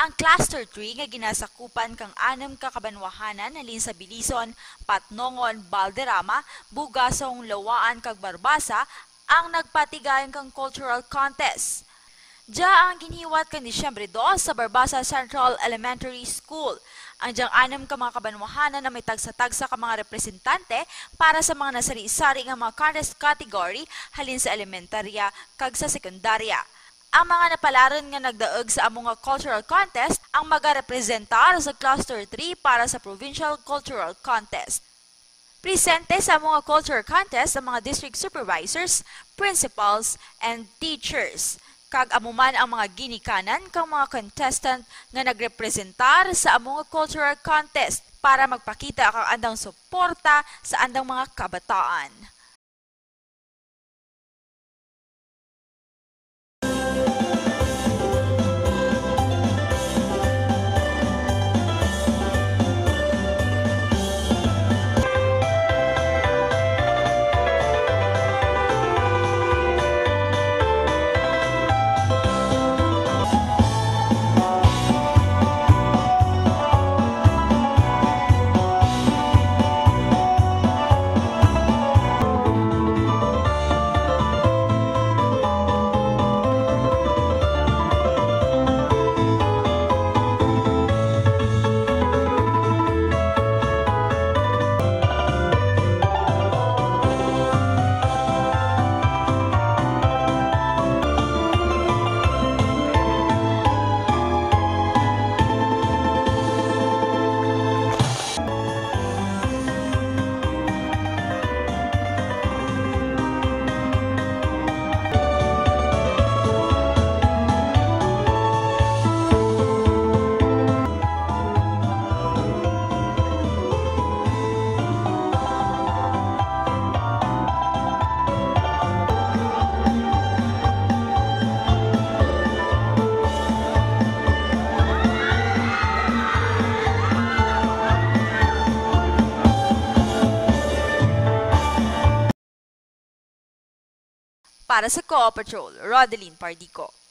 Ang Cluster 3 nga ginasakupan kang 6 ka kabanwahanan halin sa Bilison, Patnongon, Balderrama, Bugasong, Lawaan kag Barbasa ang nagpatigayon kang cultural contest. Diya ang ginhiwat kang Disyembre 2 sa Barbasa Central Elementary School. Ang diyang 6 ka mga kabanwahanan na may tagsa-tagsa ka mga representante para sa mga nasari-sari nga mga contest category halin sa elementarya kag sa sekundarya. Ang mga napalaron nga nagdaog sa among cultural contest ang magarepresentar sa Cluster 3 para sa Provincial Cultural Contest. Presente sa mga cultural contest ang mga district supervisors, principals, and teachers. Kag amuman ang mga ginikanan kang mga contestant nga nagrepresentar sa among cultural contest para magpakita kang andang suporta sa andang mga kabataan. Para sa Co-Patrol, Rodeline Pardico.